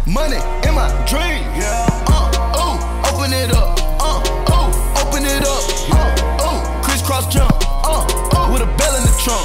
Money in my dream. Yeah. Ooh, open it up.